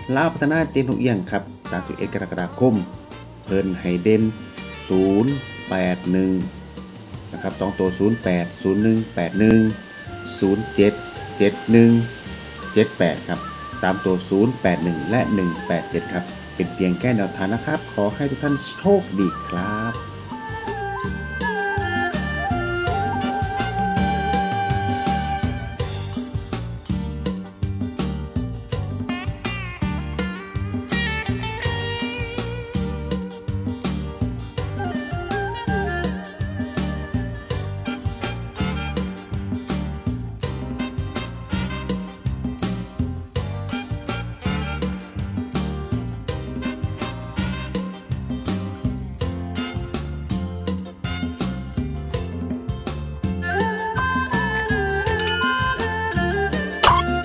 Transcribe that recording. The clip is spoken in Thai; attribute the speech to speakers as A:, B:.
A: ลาวพัฒนาเจนทุกอย่างครับ31กรกฎาคมเพิ่นให้เด่น081นะครับ2ตัว08 0181 07 71 78ครับ3ตัว081และ187ครับเป็นเพียงแค่แนวทางนะครับขอให้ทุกท่านโชคดีครับ